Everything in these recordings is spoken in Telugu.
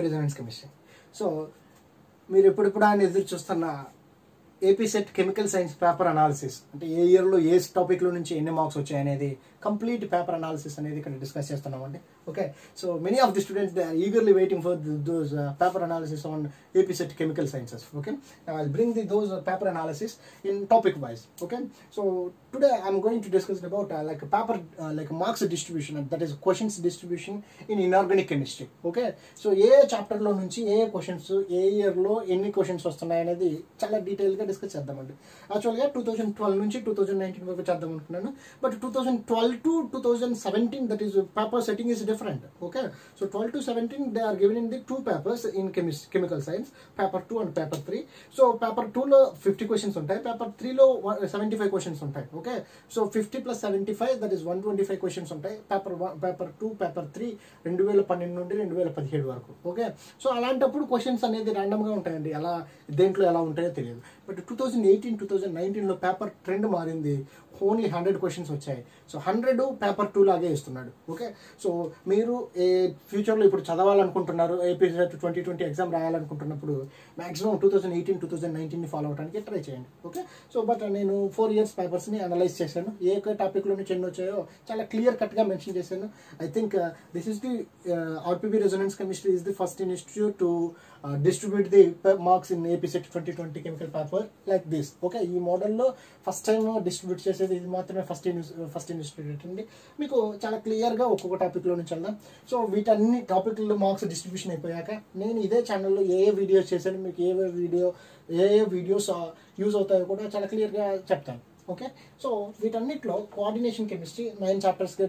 RPB Resonance Chemistry. So, మీరు ఎప్పుడెప్పుడు ఆయన ఎదురు చూస్తున్న AP SET chemical science paper analysis అంటే ఏ ఇయర్లో ఏ టాపిక్లో నుంచి ఎన్ని మార్క్స్ వచ్చాయనేది కంప్లీట్ పేపర్ అనాలిసిస్ అనేది ఇక్కడ డిస్కస్ చేస్తున్నామండి. Okay, so many of the students they are eagerly waiting for those paper analysis on AP SET chemical sciences. Okay, I will bring those paper analysis in topic wise. Okay, so today I'm going to discuss about like paper like marks distribution, that is questions distribution in inorganic chemistry. Okay, so ఏ చాప్టర్ లో నుంచి ఏ క్వశ్చన్స్ ఏ ఇయర్ లో ఎన్ని క్వశ్చన్స్ వస్తున్నాయి అనేది చాలా డీటెయిల్ గా డిస్కస్ చేద్దామండి. యాక్చువల్గా 2012 నుంచి 2019 వరకు చేద్దాం అనుకున్నాను, but 2012 to 2017 that is paper setting is different. Okay, so 12 to 17 they are given in the two papers in chemical science, paper 2 and paper 3. So paper 2 లో 50 questions ఉంటాయి, paper 3 లో 75 questions ఉంటాయి. Okay, so 50 plus 75 that is 125 questions ఉంటాయి. paper 2 paper 3 2012 నుండి 2017 వరకు. ఓకే, సో అలాంటప్పుడు క్వశ్చన్స్ అనేది ర్యాండమ్ గా ఉంటాయండి, ఎలా దేంట్లో ఎలా ఉంటాయో తెలియదు. బట్ 2018-2019 లో పేపర్ ట్రెండ్ మారింది, ఓన్లీ 100 క్వశ్చన్స్ వచ్చాయి. సో 100 పేపర్ 2 లాగే ఇస్తున్నాడు. ఓకే, సో మీరు ఏ ఫ్యూచర్లో ఇప్పుడు చదవాలనుకుంటున్నారు, ఏపీ 2020 ఎగ్జామ్ రాయాలనుకుంటున్నప్పుడు మాక్సిమం 2018-2019 ఫాలో అవడానికి ట్రై చేయండి. ఓకే, సో బట్ నేను 4 ఇయర్స్ పేపర్స్ని అనలైజ్ చేశాను, ఏ టాపిక్లో నుంచి ఎన్ని వచ్చాయో చాలా క్లియర్ కట్గా మెన్షన్ చేశాను. I think this is the RPB Resonance Chemistry is the first institute to distribute the marks in AP Set 2020 chemical paper like this. Okay, ఈ మోడల్లో ఫస్ట్ టైం డిస్ట్రిబ్యూట్ చేసేది ఇది మాత్రమే ఫస్ట్ ఇన్స్టిట్యూట్ అండి. మీకు చాలా క్లియర్గా ఒక్కొక్క టాపిక్లో నుంచి వెళ్దాం. సో వీటన్ని టాపిక్లో మార్క్స్ డిస్ట్రిబ్యూషన్ అయిపోయాక నేను ఇదే ఛానల్లో ఏ వీడియోస్ చేశాను, మీకు ఏ వీడియోస్ యూజ్ అవుతాయో కూడా చాలా క్లియర్గా చెప్తాను. ఓకే, సో వీటన్నిటిలో కోఆర్డినేషన్ కెమిస్ట్రీ 9 చాప్టర్స్గా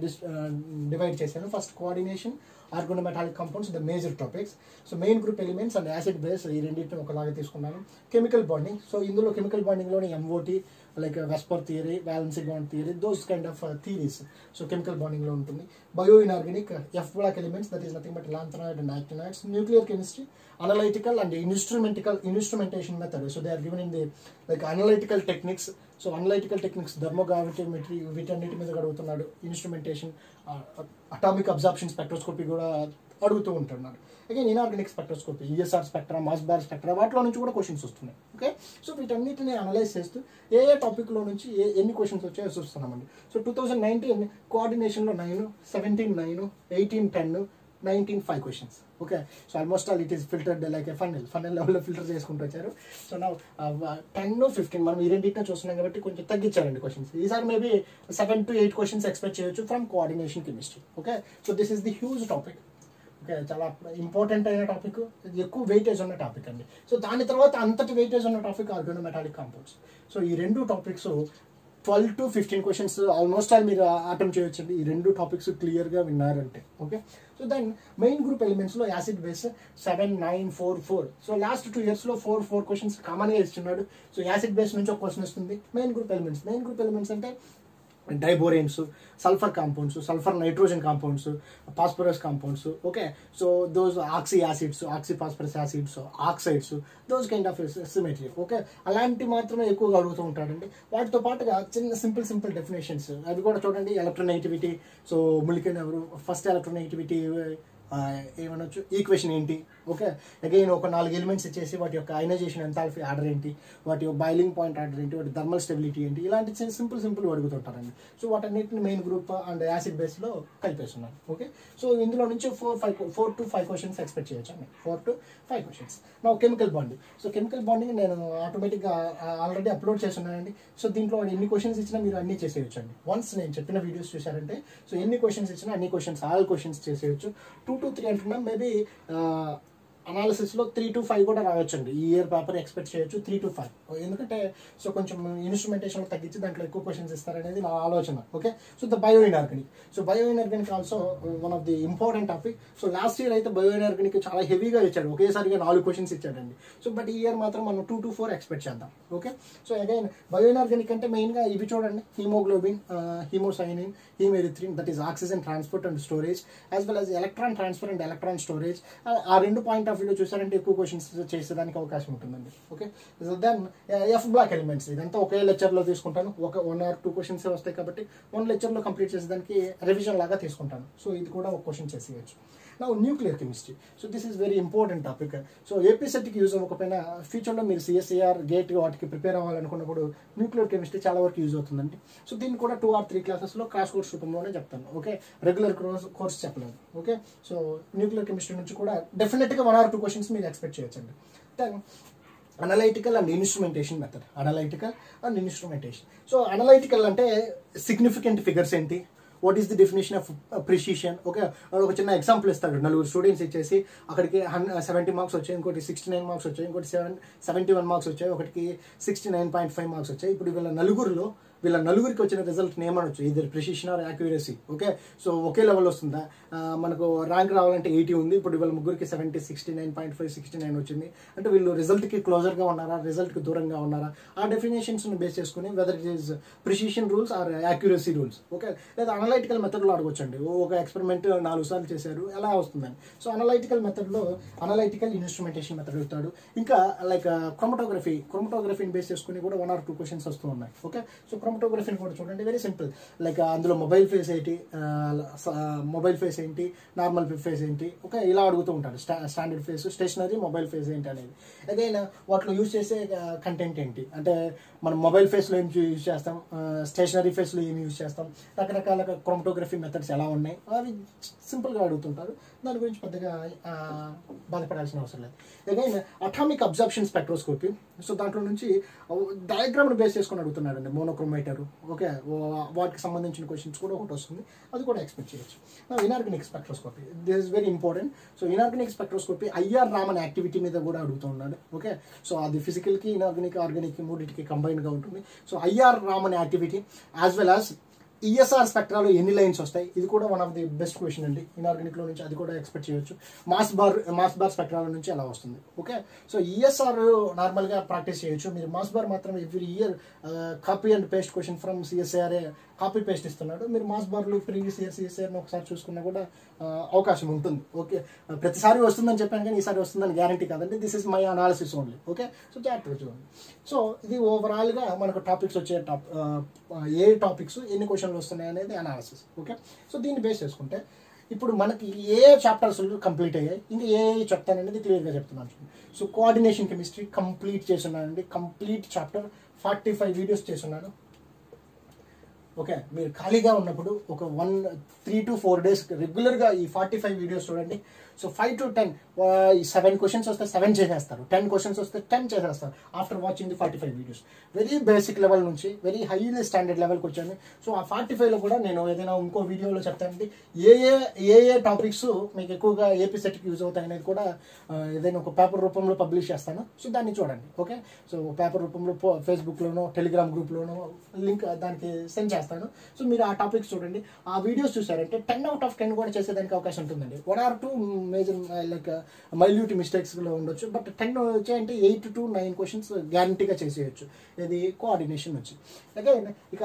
డివైడ్ చేశాను. First coordination, organometallic compounds, the major topics. So main group elements and acid base, ఈ రెండింటిని ఒకలాగా తీసుకున్నాను. కెమికల్ బాండింగ్, సో ఇందులో కెమికల్ బాండింగ్లోని MOT like VSEPR theory, valency bond theory, those kind of theories so chemical బాండింగ్లో ఉంటుంది. Bio inorganic, F block elements, that is nothing but lanthanoid and actinoids. Nuclear chemistry, analytical and instrumentation method. So they are given in the like analytical techniques. So analytical techniques, thermogravimetry, వీటన్నిటి మీద అడుగుతున్నాడు. ఇన్స్ట్రుమెంటేషన్, అటామిక్ అబ్జార్ప్షన్ స్పెక్ట్రోస్కోపీ కూడా అడుగుతూ ఉంటున్నారు. Again inorganic spectroscopy, ESR spectra, Mossbauer spectra, వాటిలో నుంచి కూడా క్వశ్చన్స్ వస్తున్నాయి. ఓకే, సో వీటన్నిటిని అనలైజ్ చేస్తూ ఏ టాపిక్లో నుంచి ఎన్ని క్వశ్చన్స్ వచ్చాయో చూస్తున్నామండి. సో 2019 కోఆర్డినేషన్లో 9, 17 9, 18 10, 19 5 questions. Okay, so almost all it is filtered like a funnel లెవెల్లో ఫిల్టర్ చేసుకుంటూ వచ్చారు. సో నా 10, 15 మనం ఈ రెండింటిని చూస్తున్నాం కాబట్టి కొంచెం తగ్గించారండి క్వశ్చన్స్. ఈసారి మేబీ 7 to 8 క్వశ్చన్స్ ఎక్స్పెక్ట్ చేయొచ్చు from coordination chemistry. Okay, so this is the huge topic. Okay, చాలా ఇంపార్టెంట్ అయిన టాపిక్, ఎక్కువ వెయిటేజ్ ఉన్న టాపిక్ అండి. సో దాని తర్వాత అంతటి వెయిటేజ్ ఉన్న టాపిక్ ఆర్గానోమెటాలిక్ కాంపౌండ్స్. సో ఈ రెండు topics 12 to 15 questions almost all మీరు అటెంప్ట్ చేయొచ్చండి, ఈ రెండు టాపిక్స్ క్లియర్గా విన్నారంటే. Okay, so then main group ఎలిమెంట్స్లో యాసిడ్ బేస్ 7 9 4 4. సో లాస్ట్ 2 ఇయర్స్లో 4 క్వశ్చన్స్ కామన్గా ఇస్తున్నాడు. సో యాసిడ్ బేస్ నుంచి ఒక క్వశ్చన్ వస్తుంది. మెయిన్ గ్రూప్ ఎలిమెంట్స్ అంటే diboranes, sulphur compounds, sulphur nitrogen compounds, phosphorus compounds. Okay, so those oxy acids, oxy phosphorus acids, oxides, those kind of symmetry. Okay, అలాంటి మాత్రమే ఎక్కువగా అడుగుతూ ఉంటాడండి. వాటితో పాటుగా చిన్న సింపుల్ డెఫినేషన్స్ అవి కూడా చూడండి. ఎలక్ట్రోనెగటివిటీ, సో ములికెన్ ఎవరు, ఫస్ట్ ఎలక్ట్రోనెగటివిటీ ఏమనొచ్చు, ఈక్వేషన్ ఏంటి. ఓకే, అగైన్ ఒక 4 ఎలిమెంట్స్ ఇచ్చేసి వాటి యొక్క అయనైజేషన్ ఎంథాల్పీ ఆర్డర్ ఏంటి, వాటి యొక్క బాయిలింగ్ పాయింట్ ఆర్డర్ ఏంటి, వాటి థర్మల్ స్టెబిలిటీ ఏంటి, ఇలాంటి సింపుల్ అడుగుతుంటారండి. సో వాటన్నిటిని మెయిన్ గ్రూప్ అండ్ యాసిడ్ బేస్లో కలిపేస్తున్నాను. ఓకే, సో ఇందులో నుంచి 4 to 5 క్వశ్చన్స్ ఎక్స్పెక్ట్ చేయొచ్చు అండి. 4 to 5 క్వశ్చన్స్. నా chemical bonding, so chemical bonding నేను ఆటోమేటిక్గా ఆల్రెడీ అప్లోడ్ చేస్తున్నానండి. సో దీంట్లో ఎన్ని క్వశ్చన్స్ ఇచ్చినా మీరు అన్ని చేసేయచ్చు అండి. వన్స్ నేను చెప్పిన వీడియోస్ చూసారంటే సో ఎన్ని క్వశ్చన్స్ ఇచ్చినా అన్ని క్వశ్చన్స్, ఆల్ క్వశ్చన్స్ చేసేయచ్చు. 2 to 3 అంటున్నాం, మేబీ అనాలిసిస్లో 3 to 5 కూడా రావచ్చండి. ఈ ఇయర్ పేపర్ ఎక్స్పెక్ట్ చేయొచ్చు 3 to 5. ఎందుకంటే సో కొంచెం ఇన్స్ట్రుమెంటేషన్లో తగ్గించి దాంట్లో ఎక్కువ క్వశ్చన్స్ ఇస్తారనేది నా ఆలోచన. Okay, so the bio inorganic. So bio inorganic also one of the important topic. So last year అయితే బయో ఇన్ఆర్గానిక్ చాలా హెవీగా ఇచ్చాడు, ఒకేసారిగా 4 క్వశ్చన్స్ ఇచ్చాడండి. సో బట్ ఈ ఇయర్ మాత్రం మనం 2 to 4 ఎక్స్పెక్ట్ చేద్దాం. Okay, so again bio inorganic అంటే మెయిన్గా ఇవి చూడండి: haemoglobin, haemocyanin, haemerythrin, that is oxygen transport and storage, as well as electron transfer and electron storage. ఆ రెండు పాయింట్ ఆఫ్ వ్యూలో చూసారంటే ఎక్కువ క్వశ్చన్స్ చేసేదానికి అవకాశం ఉంటుందండి. Okay, so then F block elements, ఇదంతా ఒకే లెక్చర్లో తీసుకుంటాను. 1 or 2 క్వశ్చన్స్ వస్తాయి కాబట్టి 1 లెక్చర్లో కంప్లీట్ చేసేదానికి రివిజన్ లాగా తీసుకుంటాను. సో ఇది కూడా ఒక క్వశ్చన్ చేసేయచ్చు. నా nuclear chemistry. So this is very important topic. So AP సెట్కి యూజ్ అవ్వకపోయినా ఫ్యూచర్లో మీరు సిఎస్ఐఆర్ గేట్ వాటికి ప్రిపేర్ అవ్వాలనుకున్నప్పుడు న్యూక్లియర్ కెమిస్ట్రీ చాలా వరకు యూజ్ అవుతుందండి. సో దీన్ని కూడా 2 or 3 క్లాసెస్లో క్రాష్ కోర్స్ రూపంలోనే చెప్తాను. ఓకే, రెగ్యులర్ కోర్స్ చెప్పలేదు. ఓకే, సో న్యూక్లియర్ కెమిస్ట్రీ నుంచి కూడా డెఫినెట్గా 1 or 2 క్వశ్చన్స్ మీరు ఎక్స్పెక్ట్ చేయొచ్చండి. Then analytical and instrumentation method. Analytical and instrumentation. So analytical అంటే సిగ్నిఫికెంట్ ఫిగర్స్ ఏంటి, what is the definition of precision. Okay, ఒక చిన్న ఎగ్జాంపుల్ ఇస్తాడు. 4 స్టూడెంట్స్ ఇచ్చేసి ఒకటికి 70 మార్క్స్ వచ్చాయి, ఇంకోటి 69 మార్క్స్ వచ్చాయి, ఇంకోటి 71 మార్క్స్ వచ్చాయి, ఒకటికి 69.5 మార్క్స్ వచ్చాయి. ఇప్పుడు వీళ్ళ నలుగురికి వచ్చిన రిజల్ట్ ఏమనొచ్చు, ఇది precision or accuracy. Okay, so ఒకే లెవెల్ వస్తుందా, మనకు ర్యాంక్ రావాలంటే 80 ఉంది, ఇప్పుడు వీళ్ళ ముగ్గురికి 70, 69.5, 69 వచ్చింది అంటే వీళ్ళు రిజల్ట్కి క్లోజర్గా ఉన్నారా, రిజల్ట్కి దూరంగా ఉన్నారా, ఆ డెఫినేషన్స్ని బేస్ చేసుకుని whether it is precision rules or accuracy rules. Okay, లేదా అనలైటికల్ మెథడ్లో అడగొచ్చండి. ఒక ఎక్స్పెరిమెంట్ 4 సార్లు చేశారు, ఎలా వస్తుందని. సో అనలైటికల్ మెథడ్లో అనలైటికల్ ఇన్స్ట్రుమెంటేషన్ మెథడ్ అడుగుతాడు. ఇంకా లైక్ క్రోమటోగ్రఫీని బేస్ చేసుకుని కూడా 1 or 2 క్వశ్చన్స్ వస్తూ ఉన్నాయి. ఓకే, సో క్రోమటోగ్రఫీని కూడా చూడండి, వెరీ సింపుల్. లైక్ అందులో మొబైల్ ఫేస్ ఏంటి, నార్మల్ ఫేస్ ఏంటి, ఓకే, ఇలా అడుగుతూ ఉంటాడు. Standard phase, stationary, mobile phase ఏంటి అనేది. అగైన్ వాటిలో యూజ్ చేసే కంటెంట్ ఏంటి అంటే మనం మొబైల్ ఫేస్లో ఏం యూజ్ చేస్తాం, స్టేషనరీ ఫేస్లో ఏం యూజ్ చేస్తాం, రకరకాల క్రోమటోగ్రఫీ మెథడ్స్ ఎలా ఉన్నాయి, అవి సింపుల్గా అడుగుతుంటారు. దాని గురించి పెద్దగా బాధపడాల్సిన అవసరం లేదు. Again atomic absorption spectroscopy. So దాంట్లో నుంచి డయాగ్రామ్ను బేస్ చేసుకొని అడుగుతున్నాడండి. మోనోక్రోమేటర్. ఓకే, వాటికి సంబంధించిన క్వశ్చన్స్ కూడా ఒకటి వస్తుంది, అది కూడా ఎక్స్పెక్ట్ చేయొచ్చు. Inorganic spectroscopy, this is very important. So inorganic spectroscopy IR Raman activity మీద కూడా అడుగుతూ ఉన్నాడు. ఓకే, సో అది ఫిజికల్కి, ఇనార్గానిక్, ఆర్గానిక్ మూడింటికి కంబైన్గా ఉంటుంది. So IR Raman activity as well as ESR స్పెక్ట్రాలో ఎన్ని లైన్స్ వస్తాయి, ఇది కూడా one of the best question అండి. ఇనార్గానిక్లో నుంచి అది కూడా ఎక్స్పెక్ట్ చేయొచ్చు. మాస్ బార్ స్పెక్ట్రాల నుంచి అలా వస్తుంది. ఓకే, సో ఈఎస్ఆర్ నార్మల్గా ప్రాక్టీస్ చేయొచ్చు. మీరు మాస్ బార్ మాత్రం every year copy and paste question from సిఎస్ఐఆర్ఏ కాపీ పేస్ట్ ఇస్తున్నాడు. మీరు మాస్ బార్లు ప్రీవియస్ ఇయర్ సిఎస్ఐఆర్ని ఒకసారి చూసుకున్నా కూడా అవకాశం ఉంటుంది. ఓకే, ప్రతిసారి వస్తుందని చెప్పాను కానీ ఈసారి వస్తుందని గ్యారంటీ కాదండి. This is my analysis only. Okay, so జాగ్రత్తగా చూడండి. సో ఇది ఓవరాల్గా మనకు టాపిక్స్ వచ్చే ఏ టాపిక్స్ ఎన్ని క్వశ్చన్లు వస్తున్నాయి అనేది అనాలిసిస్. ఓకే, సో దీన్ని బేస్ చేసుకుంటే ఇప్పుడు మనకి ఏ చాప్టర్స్ కంప్లీట్ అయ్యాయి, ఇంకా ఏ చెప్తాననేది క్లియర్గా చెప్తున్నాను. సో కోఆర్డినేషన్ కెమిస్ట్రీ కంప్లీట్ చేస్తున్నానండి. కంప్లీట్ చాప్టర్ 45 వీడియోస్ చేస్తున్నాను. ఓకే, మీరు ఖాళీగా ఉన్నప్పుడు ఒక 3 to 4 days రెగ్యులర్గా ఈ 45 వీడియోస్ చూడండి. సో 5 to 10 7 క్వశ్చన్స్ వస్తే 7 చేసేస్తారు, 10 క్వశ్చన్స్ వస్తే 10 చేసేస్తారు after watching the 45 videos. Very basic level నుంచి వెరీ హైలీ స్టాండర్డ్ లెవెల్కి వచ్చాను. సో ఆ 45లో కూడా నేను ఏదైనా ఇంకో వీడియోలో చెప్తానండి ఏ టాపిక్స్ మీకు ఎక్కువగా ఏపీ సెట్కి యూజ్ అవుతాయి అనేది కూడా ఏదైనా ఒక పేపర్ రూపంలో పబ్లిష్ చేస్తాను. సో దాన్ని చూడండి. ఓకే, సో పేపర్ రూపంలో ఫేస్బుక్లోనో టెలిగ్రామ్ గ్రూప్లోనో లింక్ దానికి సెండ్ చేస్తాను. సో మీరు ఆ టాపిక్స్ చూడండి. ఆ వీడియోస్ చూసారంటే 10 out of 10 కూడా చేసేదానికి అవకాశం ఉంటుందండి. 1 or 2 మేజర్ లైక్ మైల్యూట్ మిస్టేక్స్లో ఉండొచ్చు, బట్ 10 వచ్చాయంటే 8 to 9 క్వశ్చన్స్ గ్యారంటీగా చేసేయచ్చు. ఇది కోఆర్డినేషన్ నుంచి. అలాగే ఇక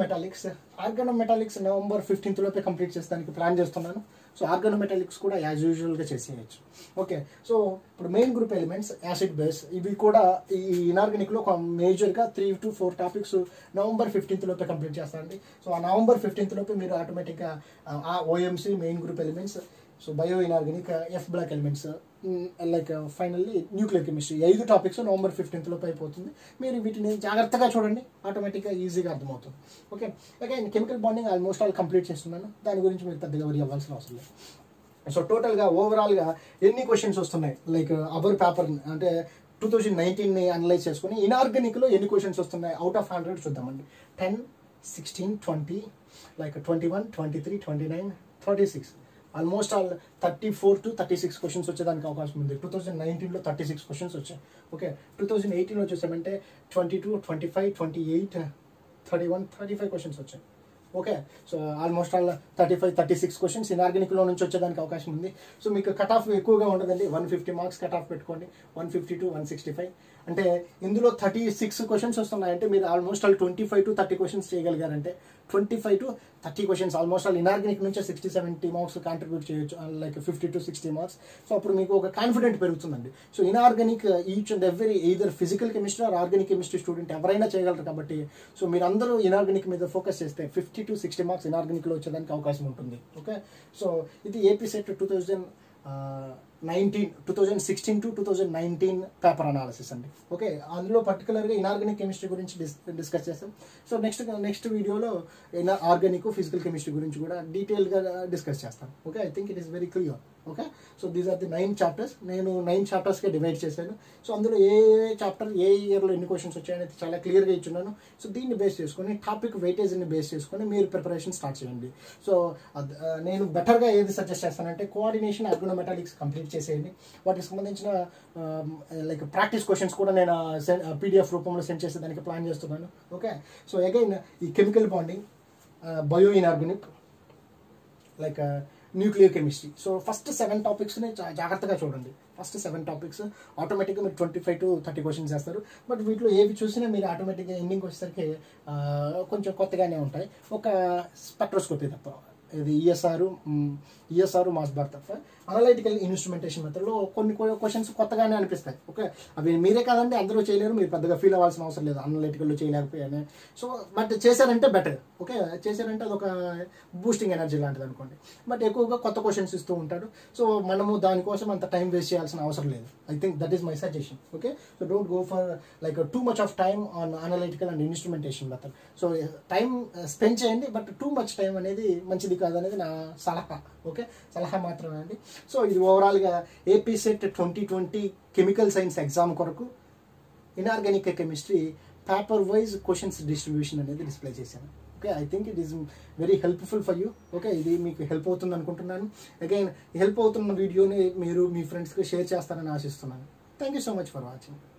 ఆర్గానోమెటాలిక్స్ November 15th లోపే కంప్లీట్ చేసేదానికి ప్లాన్ చేస్తున్నాను. సో ఆర్గానోమెటాలిక్స్ కూడా యాజ్ యూజువల్గా చేసేయచ్చు. ఓకే, సో ఇప్పుడు main group elements, acid base, ఇవి కూడా ఈ ఇనార్గానిక్లో ఒక మేజర్గా 3 to 4 టాపిక్స్ November 15th లోపే కంప్లీట్ చేస్తానండి. సో ఆ November 15th లోపే మీరు ఆటోమేటిక్గా OMC, main group elements, so bio inorganic, F block elements, like finally nuclear chemistry, 5 topics November 15th లోపు అయిపోతుంది. మీరు వీటిని జాగ్రత్తగా చూడండి, ఆటోమేటిక్గా ఈజీగా అర్థమవుతుంది. Okay, again chemical bonding almost all complete చేస్తున్నాను. దాని గురించి మీరు పెద్దగా వరి అవ్వాల్సిన అవసరం లేదు. సో టోటల్గా ఓవరాల్గా ఎన్ని క్వశ్చన్స్ వస్తున్నాయి, లైక్ అవర్ పేపర్ అంటే 2019ని అనలైజ్ చేసుకుని ఇనార్గానిక్లో ఎన్ని క్వశ్చన్స్ వస్తున్నాయి అవుట్ ఆఫ్ 100 చూద్దామండి. 10, 16, 20, like 21, 23, 29, 36, almost all 34 to 36 questions వచ్చేదానికి అవకాశం ఉంది. 2019లో 36 క్వశ్చన్స్ వచ్చాయి. ఓకే, 2018లో చూసామంటే 22, 25, 28, 31, 35 క్వశ్చన్స్ వచ్చాయి. Okay, so almost all 35, 36 questions ఇనార్గానిక్లో నుంచి వచ్చేదానికి అవకాశం ఉంది. సో మీకు కట్ ఆఫ్ ఎక్కువగా ఉండదండి. 150 మార్క్స్ కట్ ఆఫ్ పెట్టుకోండి. 150 to 165 అంటే ఇందులో 36 క్వశ్చన్స్ వస్తున్నాయంటే మీరు ఆల్మోస్ట్ ఆల్ 25 to 30 క్వశ్చన్స్ చేయగలిగారంటే 25 to 30 questions almost all inorganic నుంచే 60-70 మార్క్స్ కాంట్రిబ్యూట్ చేయొచ్చు, లైక్ 50 to 60 మార్క్స్. సో అప్పుడు మీకు ఒక కాన్ఫిడెంట్ పెరుగుతుందండి. So inorganic each and every either physical chemistry or organic chemistry student ఎవరైనా చేయగలరు. కాబట్టి సో మీరు అందరూ ఇనార్గానిక్ మీద ఫోకస్ చేస్తే 50 to 60 మార్క్స్ ఇనార్గానిక్లో వచ్చేదానికి అవకాశం ఉంటుంది. ఓకే, సో ఇది AP SET 2016 to 2019 paper analysis అండి. ఓకే, అందులో పర్టికులర్గా ఇనార్గానిక్ కెమిస్ట్రీ గురించి డిస్కస్ చేస్తాం. సో నెక్స్ట్ వీడియోలో ఆర్గానిక్ ఫిజికల్ కెమిస్ట్రీ గురించి కూడా డీటెయిల్గా డిస్కస్ చేస్తాను. Okay, I think it is very clear. Okay, so these are the 9 chapters. నేను 9 చాప్టర్స్గా డివైడ్ చేశాను. సో అందులో ఏ చాప్టర్ ఏ ఇయర్లో ఎన్ని క్వశ్చన్స్ వచ్చాయనేది చాలా క్లియర్గా ఇచ్చున్నాను. సో దీన్ని బేస్ చేసుకొని టాపిక్ వెయిటేజ్ని బేస్ చేసుకొని మీరు ప్రిపరేషన్ స్టార్ట్ చేయండి. సో నేను బెటర్గా ఏది సజెస్ట్ చేస్తానంటే కోఆర్డినేషన్, ఆర్గనోమెటాలిక్స్ కంప్లీట్ చేసేయండి. వాటికి సంబంధించిన లైక్ ప్రాక్టీస్ క్వశ్చన్స్ కూడా నేను పీడిఎఫ్ రూపంలో సెండ్ చేసేదానికి ప్లాన్ చేస్తున్నాను. ఓకే, సో అగైన్ ఈ chemical bonding, bio inorganic, like nuclear chemistry. So first 7 టాపిక్స్ని జాగ్రత్తగా చూడండి. ఫస్ట్ 7 టాపిక్స్ ఆటోమేటిక్గా మీరు 25 to 30 క్వశ్చన్స్ చేస్తారు. బట్ వీటిలో ఏవి చూసినా మీరు ఆటోమేటిక్గా ఎండింగ్ వచ్చేసరికి కొంచెం కొత్తగానే ఉంటాయి, ఒక స్పెక్ట్రోస్కోపీ తప్ప. ఇది ఈఎస్ఆర్ మాస్ బార్ తప్ప అనలైటికల్ ఇన్స్ట్రుమెంటేషన్ మెథడ్లో కొన్ని క్వశ్చన్స్ కొత్తగానే అనిపిస్తాయి. ఓకే, అవి మీరే కాదండి అందరూ చేయలేరు, మీరు పెద్దగా ఫీల్ అవ్వాల్సిన అవసరం లేదు అనలైటికల్లో చేయలేకపోయానే. సో బట్ చేశారంటే బెటర్. ఓకే, చేశారంటే అదొక బూస్టింగ్ ఎనర్జీ లాంటిది అనుకోండి. బట్ ఎక్కువగా కొత్త క్వశ్చన్స్ ఇస్తూ ఉంటాడు. సో మనము దానికోసం అంత టైం వేస్ట్ చేయాల్సిన అవసరం లేదు. I think that is my suggestion. Okay, so don't go for like too much of time on analytical and instrumentation method. So time spend చేయండి, బట్ టూ మచ్ టైం అనేది మంచిది కాదనేది నా సలహా. ఓకే, సలహా మాత్రమే అండి. సో ఇది ఓవరాల్గా AP SET 2020 chemical science exam కొరకు inorganic chemistry paper wise questions distribution అనేది డిస్ప్లే చేశాను. Okay, I think it is very helpful for you. Okay, ఇది మీకు హెల్ప్ అవుతుంది అనుకుంటున్నాను. అగైన్ హెల్ప్ అవుతున్న వీడియోని మీరు మీ ఫ్రెండ్స్కి షేర్ చేస్తారని ఆశిస్తున్నాను. Thank you so much for watching.